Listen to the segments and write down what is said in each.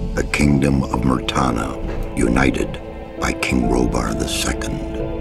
the kingdom of Murtana, united by King Robar II.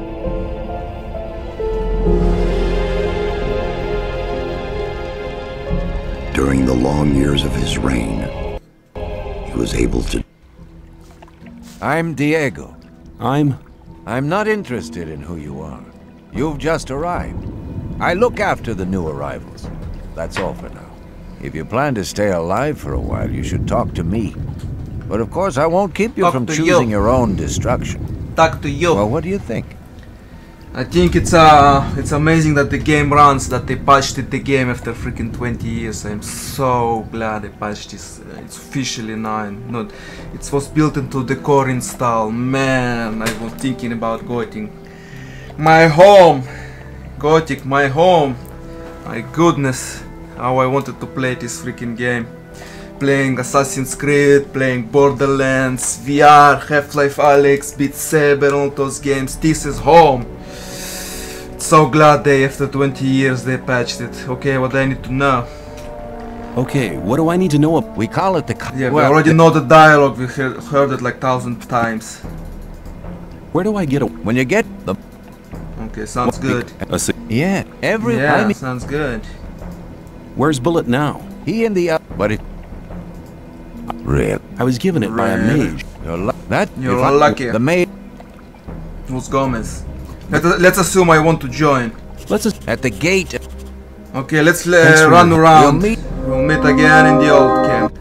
During the long years of his reign, he was able to... I'm Diego. I'm not interested in who you are. You've just arrived. I look after the new arrivals. That's all for now. If you plan to stay alive for a while, you should talk to me. But of course, I won't keep you from choosing your own destruction. Talk to you. Well, what do you think? I think it's amazing that the game runs, that they patched the game after freaking 20 years. I'm so glad they patched this. It's officially 9. It was built into the core install. Man, I was thinking about Gothic. My home! Gothic, my home! My goodness, how I wanted to play this freaking game. Playing Assassin's Creed, playing Borderlands, VR, Half-Life Alyx, Beat Saber, all those games. This is home! So glad after 20 years they patched it. Okay, what do I need to know? okay. What do I need to know? We call it the... Yeah, we already know the dialogue. We heard it like 1,000 times. Where do I get a? When you get the... Okay, sounds good. Yeah, Yeah, sounds good. Where's Bullet now? He and the... but it... Real. I was given it by a mage. You're lucky. The mage... Who's Gomez? Let's assume I want to join. Let's just... At the gate... Okay, let's Thanks for run around. We'll We'll meet again in the old camp.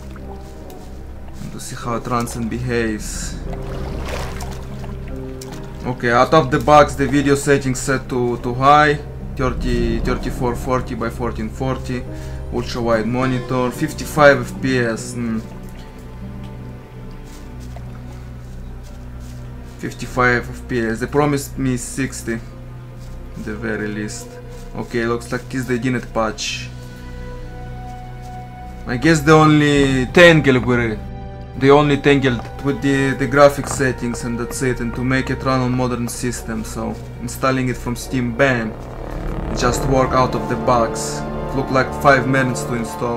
To see how it runs and behaves. Okay, out of the box the video settings set to high. 3440 by 1440. Ultra wide monitor. 55 FPS. 55 FPS. They promised me 60 at the very least. Okay, looks like this they didn't patch. I guess they only tangled with it. They only tangled with the graphics settings and that's it, and to make it run on modern systems, so installing it from Steam, bam, it just work out of the box. It looked like 5 minutes to install.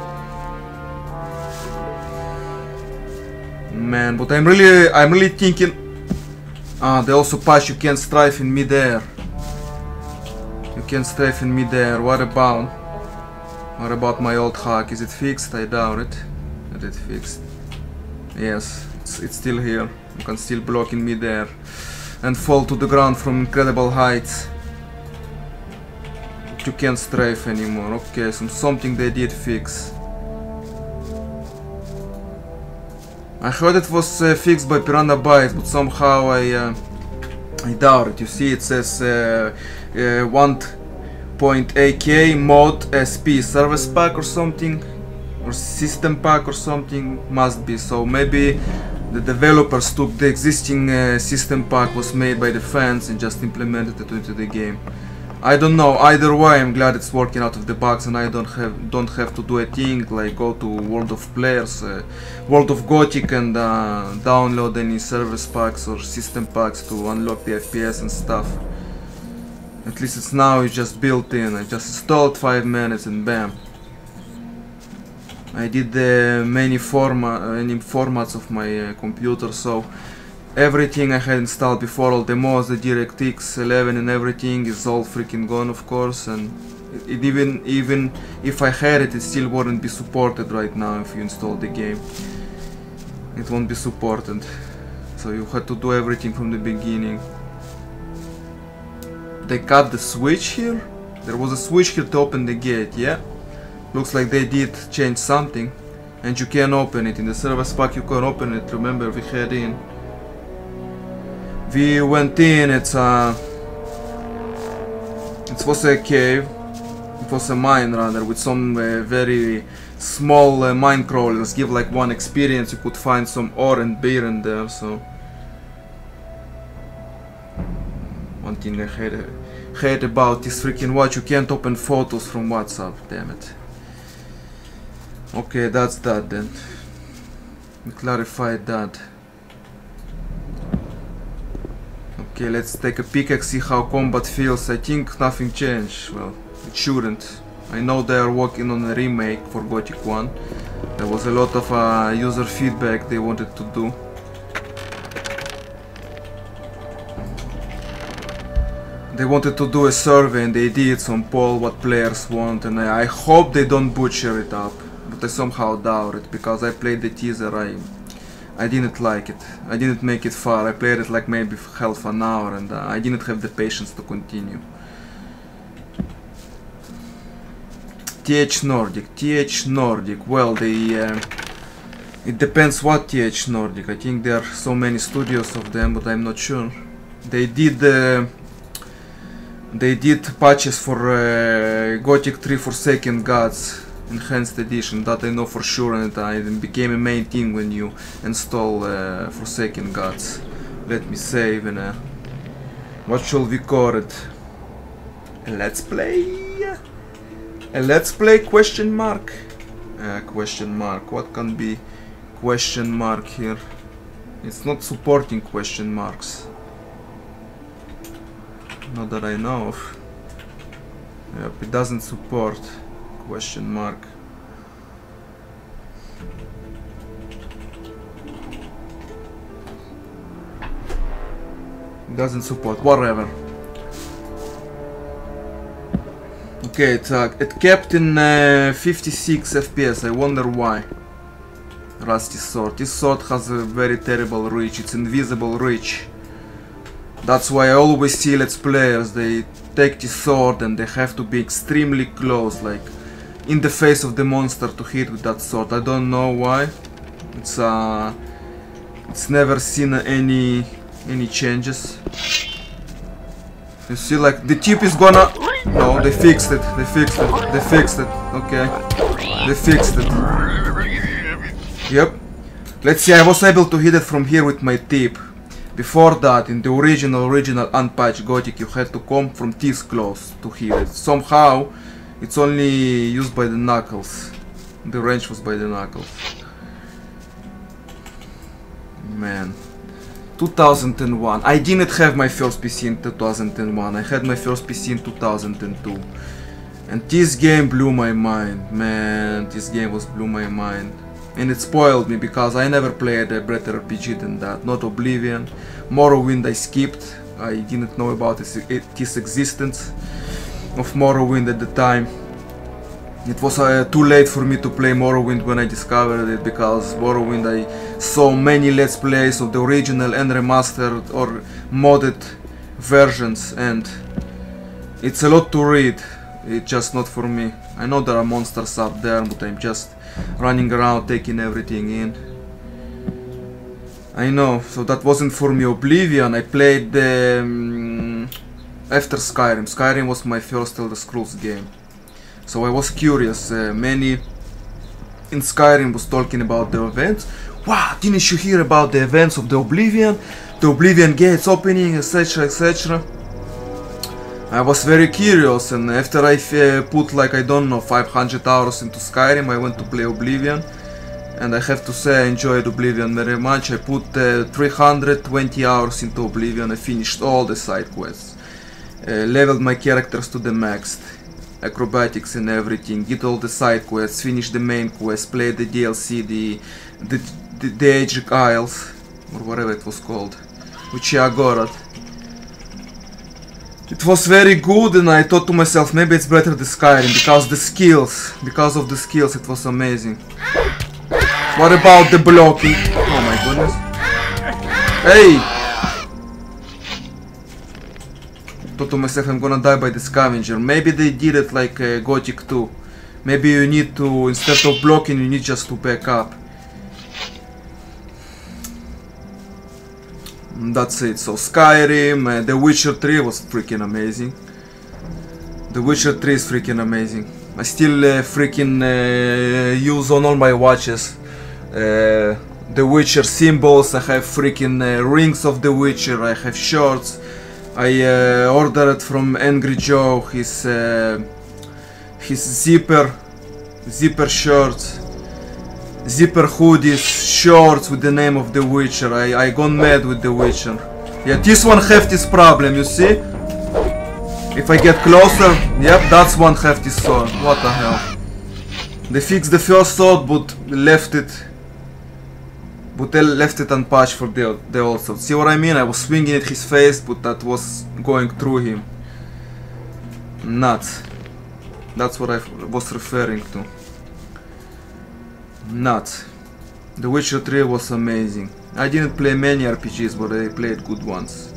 Man, but I'm really thinking. They also patch you can strafe in midair. You can strafe in midair. What about my old hack? Is it fixed? I doubt it. Is it fixed? Yes, it's still here. You can still block in midair and fall to the ground from incredible heights. But you can't strafe anymore. Okay, so something they did fix. I heard it was fixed by Piranha Bytes, but somehow I doubt it. You see, it says 1.8K mod SP service pack or something, or system pack or something, must be. So maybe the developers took the existing system pack was made by the fans and just implemented it into the game. I don't know. Either way, I'm glad it's working out of the box and I don't have to do a thing like go to World of Players, World of Gothic and download any service packs or system packs to unlock the FPS and stuff. At least it's just built in. I just installed 5 minutes and bam. I did many formats of my computer, so everything I had installed before, all the mods, the DirectX 11 and everything is all freaking gone, of course, and even if I had it, it still wouldn't be supported right now if you install the game. It won't be supported, so you had to do everything from the beginning. They cut the switch here? There was a switch here to open the gate, yeah? Looks like they did change something, and you can open it. In the service pack you can open it, remember we had in. We went in, it was a cave, it was a mine rather, with some very small mine crawlers, give like 1 experience, you could find some ore and beer in there, so... One thing I hate about this freaking watch, you can't open photos from WhatsApp, damn it. Okay, that's that then. We clarified that. Okay, let's take a peek and see how combat feels. I think nothing changed. Well, it shouldn't. I know they are working on a remake for Gothic 1. They There was a lot of user feedback they wanted to do. They wanted to do a survey and they did some poll what players want, and I hope they don't butcher it up, but I somehow doubt it because I played the teaser. I didn't like it. I didn't make it far. I played it like maybe half an hour and I didn't have the patience to continue. TH Nordic. Well, it depends what TH Nordic. I think there are so many studios of them, but I'm not sure. They did patches for Gothic 3 Forsaken Gods Enhanced Edition, that I know for sure, and it became a main thing when you install Forsaken Gods. Let me save and what shall we call it? A let's play? A let's play question mark? Question mark. What can be question mark here? It's not supporting question marks. Not that I know of. Yep, it doesn't support question mark. It doesn't support, whatever. Okay, it kept in 56 FPS. I wonder why. Rusty Sword. This sword has a very terrible reach. It's invisible reach. That's why I always see let's players, they take this sword and they have to be extremely close, like in the face of the monster to hit with that sword. I don't know why. It's never seen any changes. You see, like the tip is gonna... No, they fixed it. They fixed it. They fixed it. Okay. They fixed it. Yep. Let's see, I was able to hit it from here with my tip. Before that, in the original unpatched Gothic, you had to come from this close to hit it. Somehow, it's only used by the knuckles. The range was by the knuckles. Man. 2001. I didn't have my first PC in 2001. I had my first PC in 2002. And this game blew my mind. Man, this game blew my mind. And it spoiled me because I never played a better RPG than that. Not Oblivion. Morrowind I skipped. I didn't know about its existence of Morrowind at the time. It was too late for me to play Morrowind when I discovered it, because Morrowind I saw many let's plays of the original and remastered or modded versions, and it's a lot to read. It's just not for me. I know there are monsters up there, but I'm just running around taking everything in. I know, so that wasn't for me. Oblivion I played after Skyrim. Skyrim was my first Elder Scrolls game. So I was curious. Many in Skyrim was talking about the events. Wow, didn't you hear about the events of the Oblivion? The Oblivion gates opening, etc, etc. I was very curious, and after I put like, I don't know, 500 hours into Skyrim, I went to play Oblivion. And I have to say I enjoyed Oblivion very much. I put 320 hours into Oblivion. I finished all the side quests. Leveled my characters to the max. Acrobatics and everything. Did all the side quests. Finished the main quest. Played the DLC, the Edric Isles. Or whatever it was called. Which I got. It was very good, and I thought to myself, maybe it's better than Skyrim, because of the skills, it was amazing. What about the blocking? Oh my goodness. Hey! Thought to myself, I'm gonna die by the scavenger. Maybe they did it like Gothic 2. Maybe you need to, instead of blocking, you need just to back up. That's it. So Skyrim, The Witcher 3 was freaking amazing. The Witcher 3 is freaking amazing. I still freaking use on all my watches The Witcher symbols. I have freaking rings of The Witcher. I have shorts. I ordered from Angry Joe his zipper shorts. Zipper hoodies, shorts with the name of The Witcher. I gone mad with The Witcher. Yeah, this one have this problem, you see? If I get closer, yep, that's one have this sword. What the hell? They fixed the first sword, but left it. But they left it unpatched for the old sword. See what I mean? I was swinging at his face, but that was going through him. Nuts. That's what I was referring to. Nuts. The Witcher 3 was amazing. I didn't play many RPGs, but I played good ones.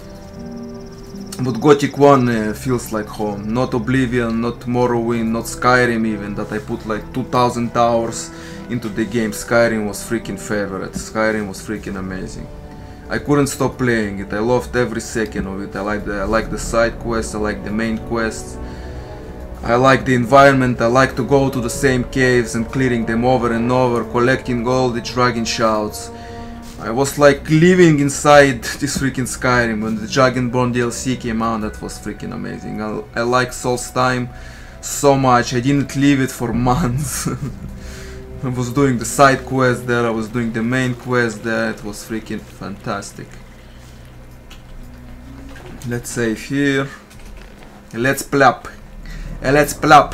But Gothic 1 feels like home. Not Oblivion, not Morrowind, not Skyrim even, that I put like 2000 hours into the game. Skyrim was freaking favorite. Skyrim was freaking amazing. I couldn't stop playing it. I loved every second of it. I like the side quests, I like the main quests. I like the environment. I like to go to the same caves and clearing them over and over, collecting all the dragon shouts. I was like living inside this freaking Skyrim when the Dragonborn DLC came out. That was freaking amazing. I like Solstheim so much. I didn't leave it for months. I was doing the side quest there, I was doing the main quest there. It was freaking fantastic. Let's save here. Let's plop. Let's plop.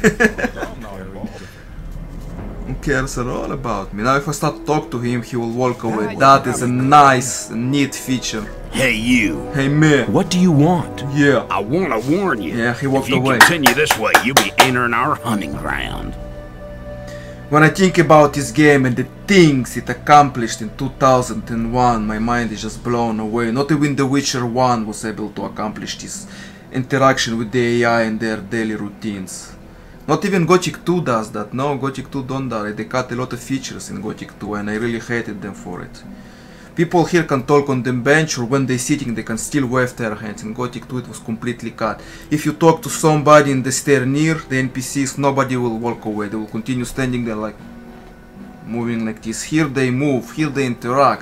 Who cares at all about me? Now if I start to talk to him, he will walk away. That is a nice, neat feature. Hey you. Hey me. What do you want? Yeah. I want to warn you. Yeah, he walked if you away. continue this way, you'll be entering our hunting ground. When I think about this game and the things it accomplished in 2001, my mind is just blown away. Not even The Witcher 1 was able to accomplish this interaction with the AI and their daily routines. Not even Gothic 2 does that. No, Gothic 2 don't do it. They cut a lot of features in Gothic 2 and I really hated them for it. People here can talk on the bench, or when they're sitting they can still wave their hands. In Gothic 2 it was completely cut. If you talk to somebody in the stair near the NPCs, nobody will walk away. They will continue standing there like moving like this. Here they move, here they interact.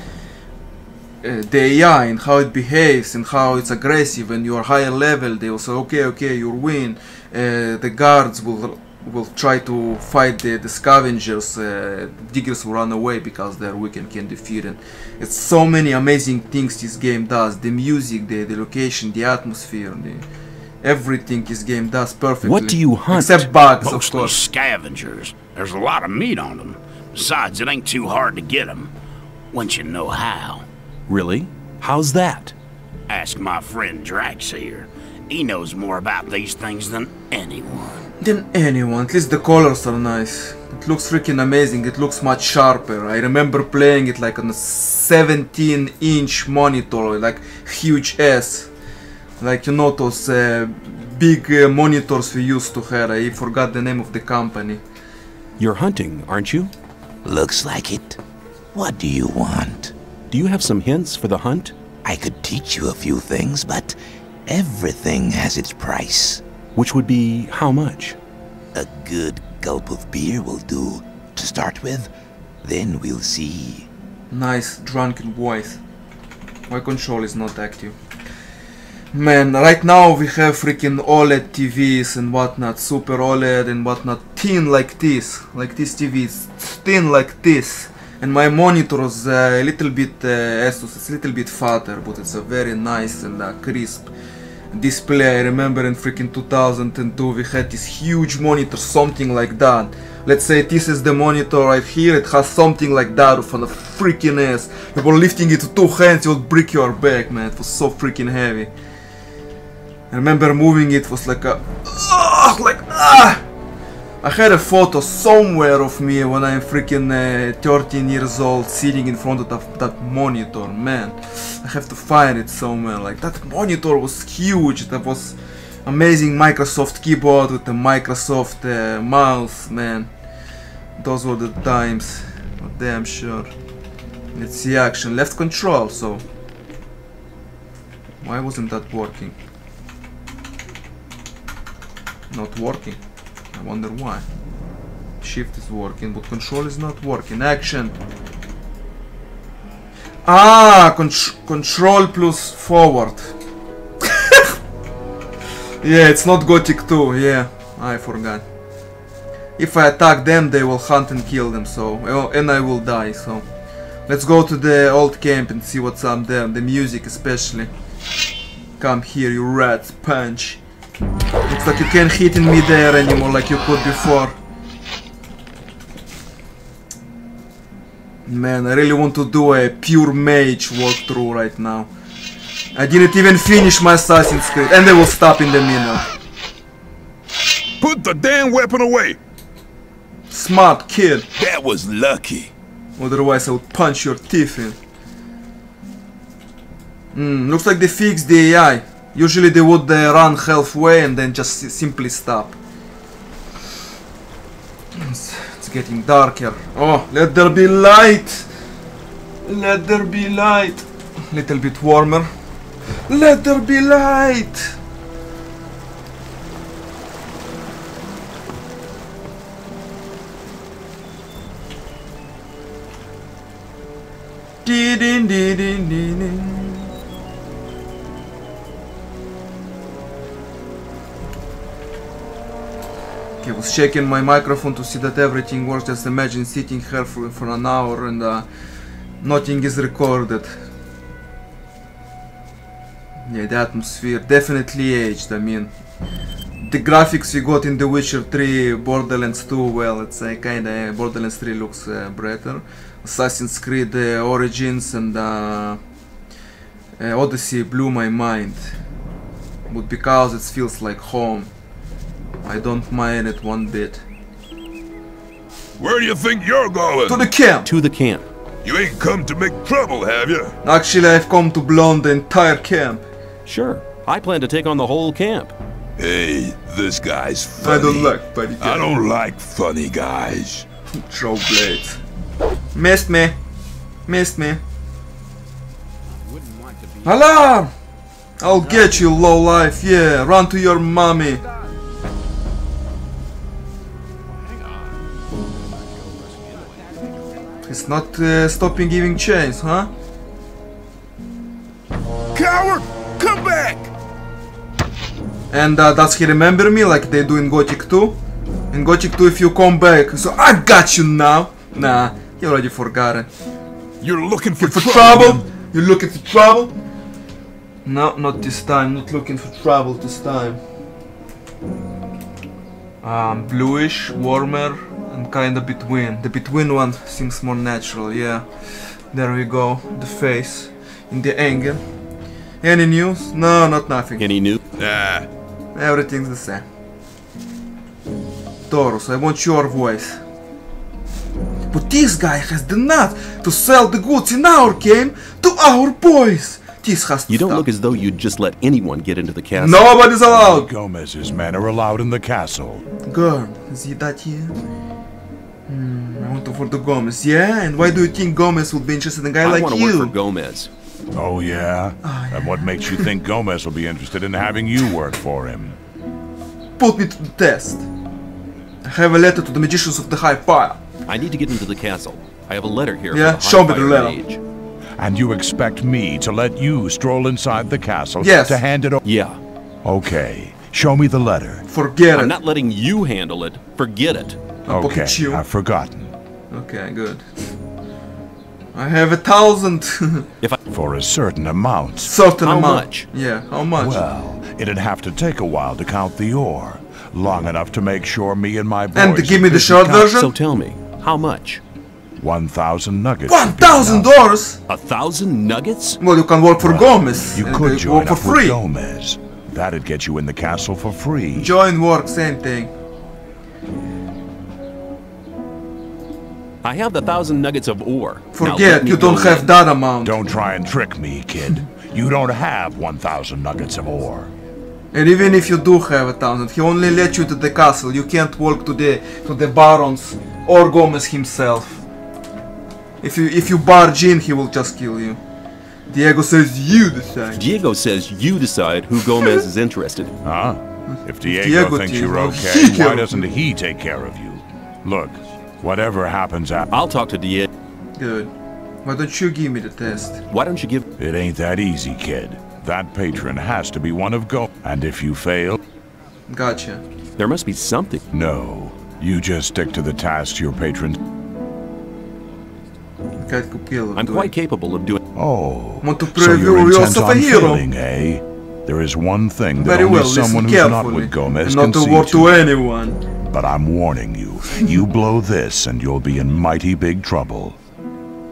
The AI and how it behaves and how it's aggressive, and you are higher level, they will say okay, you win. The guards will try to fight the scavengers. Diggers will run away because they're weak and can defeat them. It's so many amazing things this game does. The music, the location, the atmosphere, everything this game does perfectly. What do you hunt? Except bugs, of Mostly course. scavengers. There's a lot of meat on them. Besides, it ain't too hard to get them once you know how. Really? How's that? Ask my friend Drax here. He knows more about these things than anyone. At least the colors are nice. It looks freaking amazing. It looks much sharper. I remember playing it like on a 17-inch monitor, like huge ass. Like, you know, those big monitors we used to have. I forgot the name of the company. You're hunting, aren't you? Looks like it. What do you want? Do you have some hints for the hunt? I could teach you a few things, but everything has its price. Which would be how much? A good gulp of beer will do to start with. Then we'll see. Nice drunken voice. My control is not active. Man, right now we have freaking OLED TVs and whatnot, Super OLED and whatnot, thin like this TVs, thin like this. And my monitor is a little bit, Asus, it's a little bit fatter, but it's a very nice and crisp display. I remember in freaking 2002 we had this huge monitor, something like that. Let's say this is the monitor right here, it has something like that with a freaking ass. You were lifting it with 2 hands, you would break your back, man, it was so freaking heavy. I remember moving it, was like a... I had a photo somewhere of me when I'm freaking 13 years old sitting in front of that monitor, man. I have to find it somewhere. Like, that monitor was huge. That was amazing Microsoft keyboard with the Microsoft mouse, man. Those were the times, for damn sure. Let's see action. Left control, so... Why wasn't that working? Not working. I wonder why. Shift is working, but control is not working. Action. Ah, control plus forward. Yeah, it's not Gothic 2. Yeah, I forgot. If I attack them, they will hunt and kill them. So, and I will die. So, let's go to the old camp and see what's up there. The music, especially. Come here, you rats! Punch. Looks like you can't hit in me there anymore like you could before. Man, I really want to do a pure mage walkthrough right now. I didn't even finish my Assassin's Creed, and they will stop in the middle. Put the damn weapon away! Smart kid. That was lucky. Otherwise I would punch your teeth in. Looks like they fixed the AI. Usually they would run halfway and then just simply stop. It's getting darker. Oh, let there be light! Let there be light! Little bit warmer. Let there be light! Okay, I was checking my microphone to see that everything works. Just imagine sitting here for an hour and nothing is recorded. Yeah, the atmosphere definitely aged. I mean, the graphics we got in The Witcher 3, Borderlands 2, well, it's kinda Borderlands 3 looks better. Assassin's Creed Origins and Odyssey blew my mind, but because it feels like home, I don't mind it one bit. Where do you think you're going? To the camp! To the camp. You ain't come to make trouble, have you? Actually, I've come to blow the entire camp. Sure. I plan to take on the whole camp. Hey, this guy's funny. I don't like funny guys. I don't like funny guys. Throw blades. Missed me. Missed me. Alarm! I'll get you, lowlife. Yeah, run to your mommy. It's not stopping giving chase, huh? Coward! Come back! And does he remember me like they do in Gothic 2? In Gothic 2, if you come back, so I got you now. Nah, you already forgot it. You're looking for Trouble? You looking for trouble? No, not this time. Not looking for trouble this time. Bluish, warmer, and kinda between. The between one seems more natural. Yeah, there we go. The face in the angle. Any news? No, not nothing. Any new? Nah. Everything's the same. Taurus, I want your voice. But this guy has the nut to sell the goods in our game to our boys. This has to You don't stop. look as though you'd just let anyone get into the castle. Nobody's allowed. Gomez's men are allowed in the castle. Girl, is he that here? I want to vote for Gomez. Yeah, and why do you think Gomez would be interested in a guy I like want to you? work for Gomez. Oh, yeah? And what makes you think Gomez will be interested in having you work for him? Put me to the test. I have a letter to the magicians of the High Fire. I need to get into the castle. I have a letter here Yeah, from the show me High the Fire letter. Mage. And you expect me to let you stroll inside the castle Yes. to hand it over? Yeah. Okay, show me the letter. Forget I'm it. not letting you handle it. Forget it. I'll Okay, pocket you. I've forgotten. Okay, good. I have 1,000. If I For a certain amount. Certain How amount. much? Yeah, how much? Well, it'd have to take a while to count the ore. Long enough to make sure me and my boys... And give me the didn't short count version? so tell me, how much? 1,000 nuggets. would be $1,000? enough. 1,000 nuggets? Well, you can work for Gomez. You and could work join for up with free. Gomez. That'd get you in the castle for free. Join work, same thing. I have the 1,000 nuggets of ore. Now let Forget, me you don't go have in. that amount. Don't try and trick me, kid. You don't have 1,000 nuggets of ore. And even if you do have 1,000, he only let you to the castle. You can't walk to the barons or Gomez himself. If you barge in, he will just kill you. Diego says you decide. Diego says you decide who Gomez is interested. Huh? If Diego, Diego thinks thinks, you're well, okay, he why can- doesn't he take care of you? Look, whatever happens after... I'll talk to Diego. Good. Why don't you give me the test? Why don't you give... It ain't that easy, kid. That patron has to be one of Go... And if you fail... Gotcha. There must be something. No. You just stick to the tasks your patrons... Cat Kupilo. I'm quite capable of doing... Oh. Want to So prove you're you intent yourself a on hero? failing, eh? There is one thing that Very only well, someone listen who's not carefully. with Gomez And not can to see war to to. anyone. But I'm warning you. You blow this and you'll be in mighty big trouble.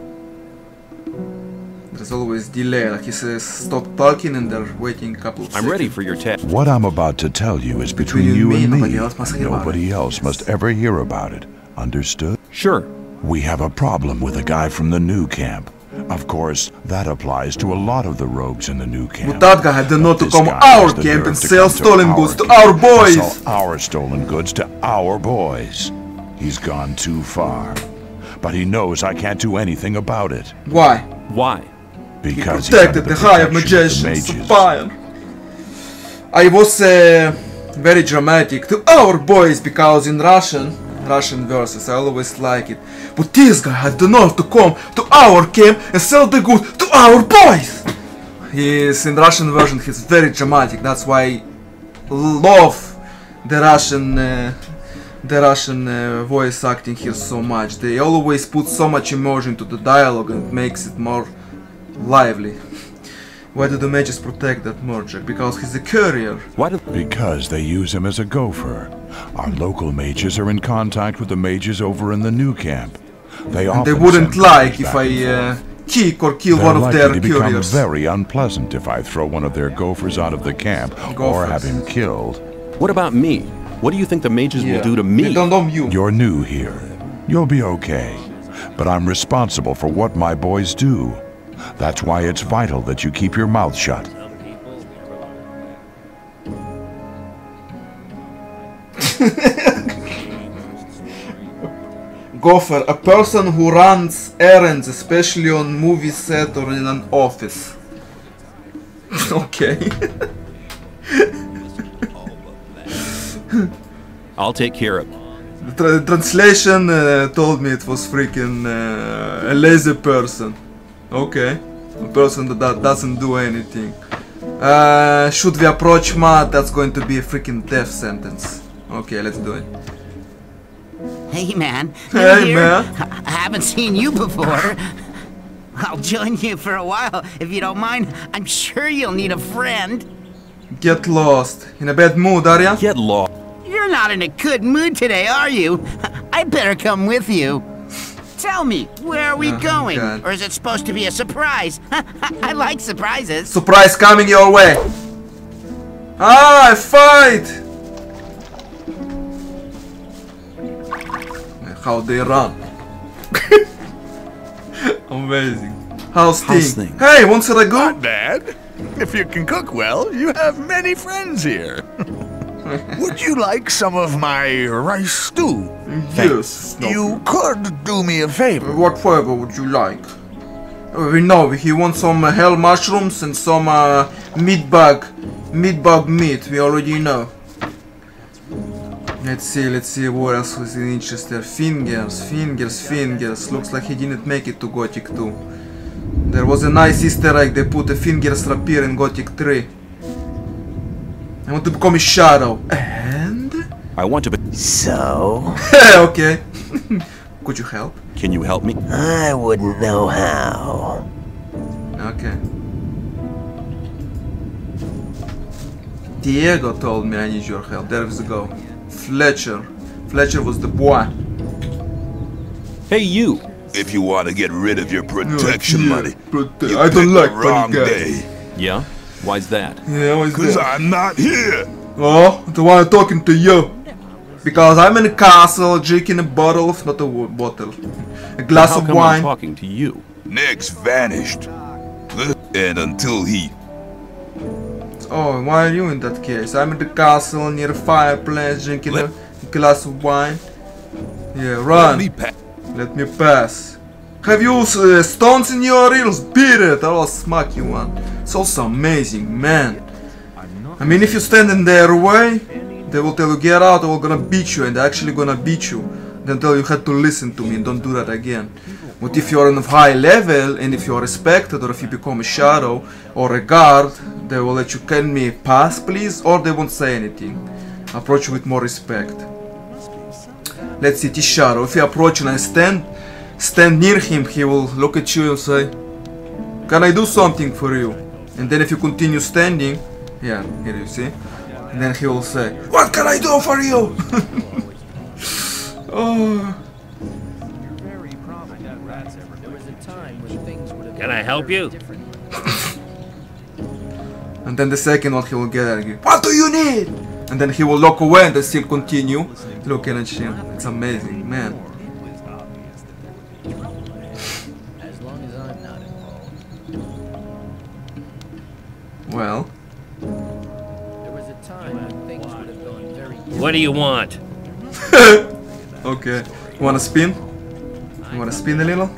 There's always delay, like he says stop talking and they're waiting a couple of seconds. I'm ready for your test. What I'm about to tell you is between you and me, and nobody else must ever hear about it. Understood? Sure. We have a problem with a guy from the new camp. Of course, that applies to a lot of the rogues in the new camp. But that guy had the nerve to This come guy our has the camp nerve and to sell come to stolen our goods to camp our and boys! sell our stolen goods to our boys. He's gone too far. But he knows I can't do anything about it. Why? Why? Because He protected the High of Magicians, mages. fire. I was very dramatic to our boys because in Russian verses I always like it. But this guy had the nerve to come to our camp and sell the goods to our boys! He's in Russian version, he's very dramatic, that's why I love the Russian voice acting here so much. They always put so much emotion to the dialogue and it makes it more lively. Why do the mages protect that Murjak? Because he's a courier. Why do... Because they use him as a gopher. Our local mages are in contact with the mages over in the new camp. They And they often wouldn't send like gophers if back and I forth. kick or kill They're one of likely their to become couriers. very unpleasant if I throw one of their gophers out of the camp or Gophers. have him killed. What about me? What do you think the mages Yeah. will do to They me? don't know you. You're new here. You'll be okay. But I'm responsible for what my boys do. That's why it's vital that you keep your mouth shut. Gopher, a person who runs errands, especially on movie set or in an office. Okay. I'll take care of it. The translation told me it was freaking a lazy person. Okay. A person that doesn't do anything. Should we approach Matt? That's going to be a freaking death sentence. Okay, let's do it. Hey, man. New Hey, here? man. I haven't seen you before. I'll join you for a while, if you don't mind. I'm sure you'll need a friend. Get lost. In a bad mood, are ya? Get lost. You're not in a good mood today, are you? I better come with you. Tell me, where are we going? God. Or is it supposed to be a surprise? I like surprises. Surprise coming your way. Ah, fight! How they run. Amazing. How's How's thing? things? Hey, want some ragu? Not bad. If you can cook well, you have many friends here. Would you like some of my rice stew? Yes. You could do me a favor. What flavor would you like? We know he wants some hell mushrooms and some meat bug meat. We already know. Let's see what else was interesting. Fingers. Looks like he didn't make it to Gothic 2. There was a nice Easter egg. They put a fingers rapier in Gothic 3. I want to become a shadow. And I want to be... So, okay. Could you help? Can you help me? I wouldn't know how. Okay. Diego told me I need your help. There we go. Fletcher was the boy. Hey, you! If you want to get rid of your protection money, you I don't picked like the wrong funny guys. day. Yeah? Why's that? Yeah, what's Because that? I'm not here. Oh, the one talking to you. Because I'm in a castle drinking a bottle of, not a bottle, a glass How of come I'm wine. talking to you? Nick's vanished. And until he... Oh, why are you in that case? I'm in the castle near a fireplace drinking a glass of wine. Yeah, run. Let me pass. Have you stones in your reels? Beat it! I will smack you one. It's also amazing, man. I mean, if you stand in their way, they will tell you get out, or we're gonna beat you, and they're actually gonna beat you. Then tell you had to listen to me and don't do that again. But if you're on a high level, and if you're respected, or if you become a shadow or a guard, they will let you, can me pass please, or they won't say anything. Approach you with more respect. Let's see, this shadow, if you approach and I stand near him, he will look at you and say, can I do something for you? And then if you continue standing, yeah, here you see, and then he will say, what can I do for you? Oh. Can I help you? And then the second one he will get angry. What do you need? And then he will look away and they still continue looking at him. It's amazing, man. Well. What do you want? Okay. You wanna spin? You wanna spin a little?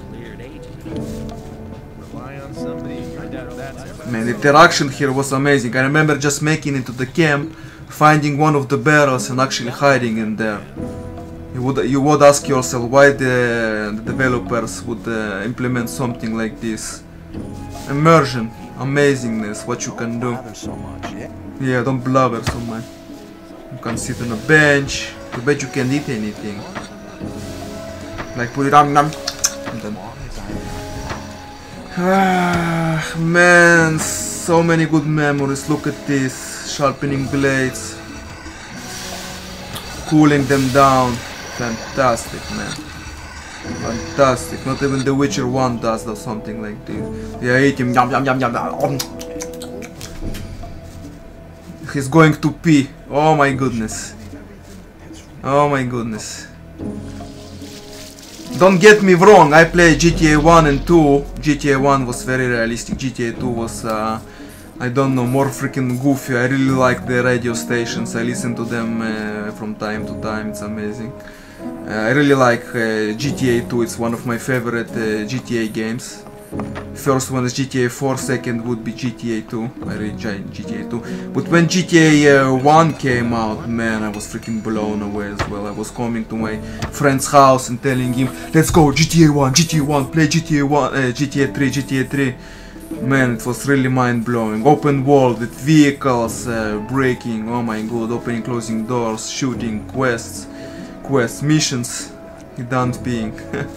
Man, the interaction here was amazing. I remember just making it to the camp, finding one of the barrels and actually hiding in there. You would ask yourself why the developers would implement something like this. Immersion, amazingness, what you can do. Yeah, don't blubber so much. You can sit on a bench. I bet you can eat anything. Like put it on and then. Ah, man, so many good memories. Look at this. Sharpening blades. Cooling them down. Fantastic, man. Fantastic. Not even The Witcher 1 does something like this. Yeah, eat him. Yum, yum, yum, yum. He's going to pee. Oh my goodness. Oh my goodness. Don't get me wrong, I played GTA 1 and 2. GTA 1 was very realistic. GTA 2 was, I don't know, more freaking goofy. I really like the radio stations. I listen to them from time to time. It's amazing. I really like GTA 2. It's one of my favorite GTA games. First one is GTA 4, second would be GTA 2. I really enjoyed GTA 2. But when GTA 1 came out, man, I was freaking blown away as well. I was coming to my friend's house and telling him, let's go, GTA 1, GTA 1, play GTA 1, GTA 3, GTA 3. Man, it was really mind-blowing. Open world with vehicles, braking, oh my god, opening, closing doors, shooting, quests, missions, done being.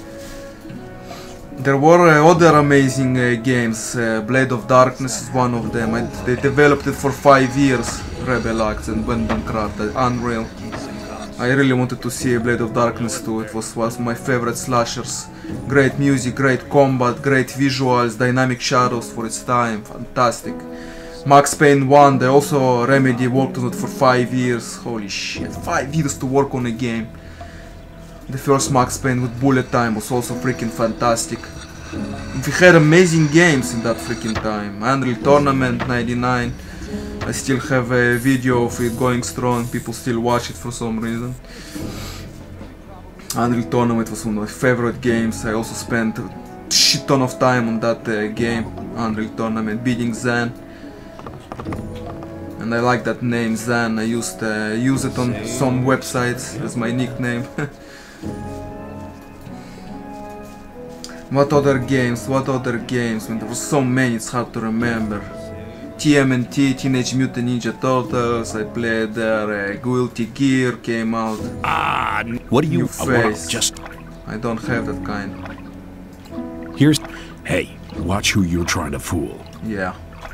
There were other amazing games. Blade of Darkness is one of them. They developed it for 5 years, Rebel Acts, and went bankrupt. Unreal. I really wanted to see Blade of Darkness 2. It was my favorite slashers. Great music, great combat, great visuals, dynamic shadows for its time. Fantastic. Max Payne 1, they also Remedy worked on it for 5 years. Holy shit, 5 years to work on a game. The first Max Payne with bullet time was also freaking fantastic. We had amazing games in that freaking time. Unreal Tournament 99. I still have a video of it going strong. People still watch it for some reason. Unreal Tournament was one of my favorite games. I also spent a shit ton of time on that game. Unreal Tournament, beating Zan. And I like that name, Zan. I used to use it on some websites as my nickname. What other games? When there were so many, it's hard to remember. TMNT, Teenage Mutant Ninja Turtles, I played there. Guilty Gear came out. What do you face? I don't have that kind. Here's. Hey, watch who you're trying to fool. Yeah.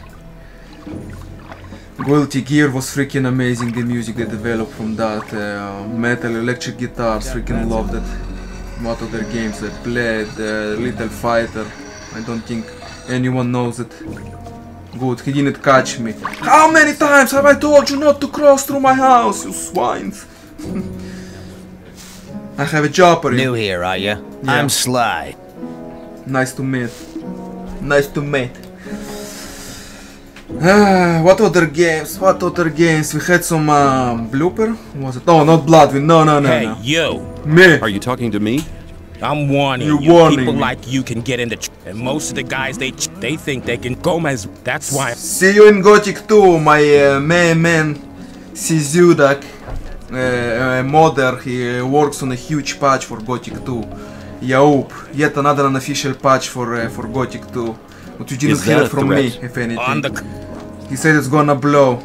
Guilty Gear was freaking amazing, the music they developed from that. Metal, electric guitars, freaking loved it. What other games I played? Little Fighter. I don't think anyone knows it. Good, he didn't catch me. How many times have I told you not to cross through my house, you swines? I have a job. New here, are you? Yeah. I'm Sly. Nice to meet. Nice to meet. What other games? We had some blooper? Was it? Oh, not Bloodwind. No. Hey, you. Me. Are you talking to me? I'm warning you. People like you can get into and most of the guys they think they can Gomez. That's why. See you in Gothic 2, my main man, Sizudak, modder. He works on a huge patch for Gothic 2. Yaup, yet another unofficial patch for Gothic 2. But you didn't hear it from me, if anything. He said it's gonna blow.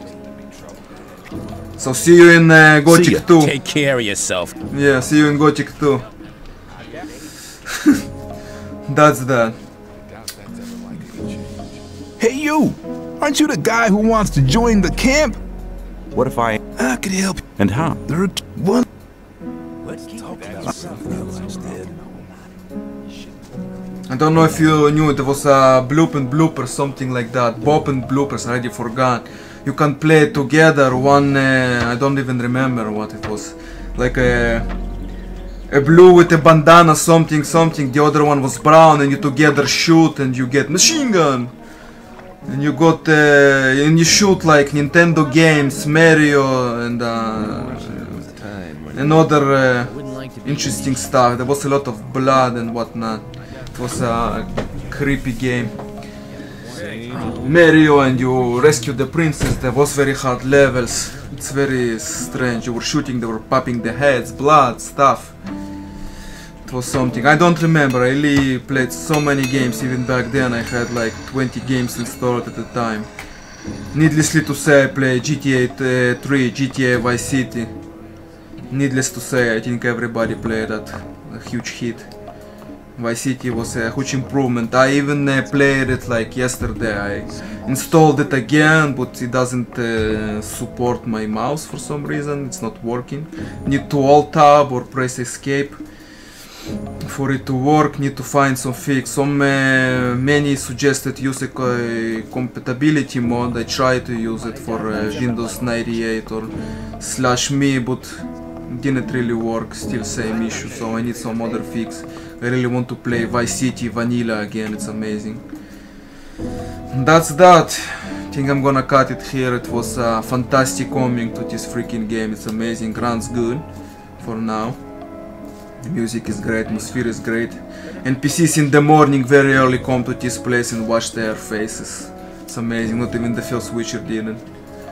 So see you in Gothic 2. Take care of yourself. Yeah, see you in Gothic 2. That's that. Hey you! Aren't you the guy who wants to join the camp? What if I could help you. And how? There are one. And don't know if you knew, there was a Bloop and Blooper, something like that. Bop and Bloopers, I already forgot. You can play together, one, I don't even remember what it was. Like a blue with a bandana, something, the other one was brown, and you together shoot and you get machine gun. And you got, and you shoot like Nintendo games, Mario, and other interesting stuff. There was a lot of blood and whatnot. It was a creepy game. Mario, and you rescue the princess. There was very hard levels. It's very strange. You were shooting, they were popping the heads, blood, stuff. It was something. I don't remember. I really played so many games. Even back then I had like 20 games installed at the time. Needlessly to say, I played GTA 3, GTA Vice City. Needless to say, I think everybody played that. A huge hit. Vice City was a huge improvement. I even played it like yesterday. I installed it again, but it doesn't support my mouse for some reason. It's not working. Need to alt tab or press escape for it to work. Need to find some fix. Many suggested use a compatibility mod. I tried to use it for Windows 98 or /me, but didn't really work. Still same issue, so I need some other fix. I really want to play Vice City Vanilla again. It's amazing. That's that. I think I'm gonna cut it here. It was fantastic coming to this freaking game. It's amazing. Runs good for now. The music is great, atmosphere is great. NPCs in the morning very early come to this place and watch their faces. It's amazing. Not even the first Witcher didn't.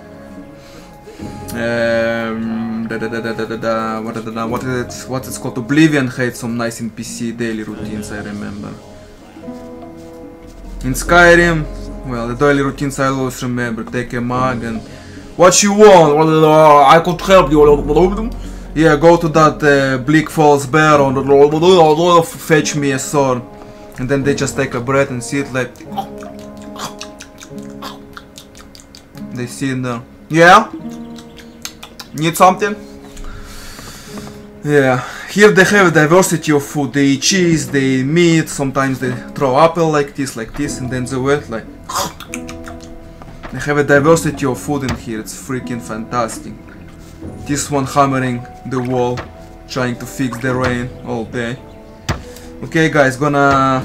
What it's called? Oblivion had some nice NPC daily routines, I remember. In Skyrim, well, the daily routines I always remember. Take a mug and what you want? I could help you. Yeah, go to that Bleak Falls Baron, fetch me a sword. And then they just take a breath and see it like... They see it there. Yeah? Need something? Yeah, here they have a diversity of food. They eat cheese, they eat meat, sometimes they throw apple like this, and then they wet like... They have a diversity of food in here, it's freaking fantastic. This one hammering the wall, trying to fix the rain all day. Okay guys, gonna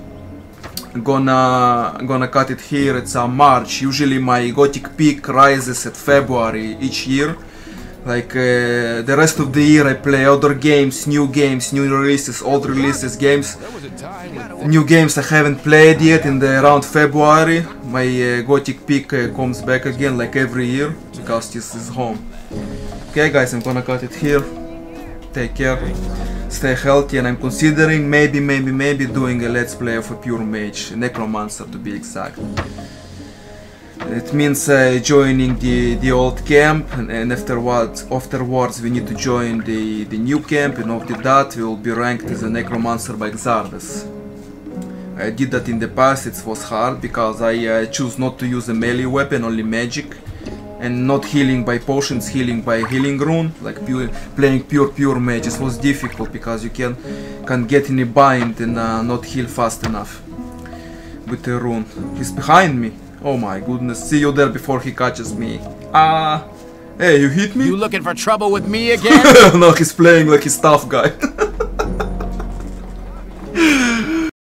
cut it here. It's March. Usually my Gothic peak rises at February each year. Like the rest of the year I play other games, new releases, old releases, games. New games I haven't played yet in around February. My Gothic peak comes back again like every year because this is home. Okay guys, I'm gonna cut it here. Take care, stay healthy, and I'm considering maybe doing a let's play of a pure mage, a necromancer to be exact. It means joining the old camp, and afterwards we need to join the new camp, and after that we will be ranked as a necromancer by Xardas. I did that in the past. It was hard because I choose not to use a melee weapon, only magic, and not healing by potions, healing by healing rune, like playing pure mage. It was difficult because you can't get in a bind and not heal fast enough with the rune. He's behind me. Oh my goodness, see you there before he catches me. Hey, you hit me? You looking for trouble with me again? No, he's playing like he's tough guy.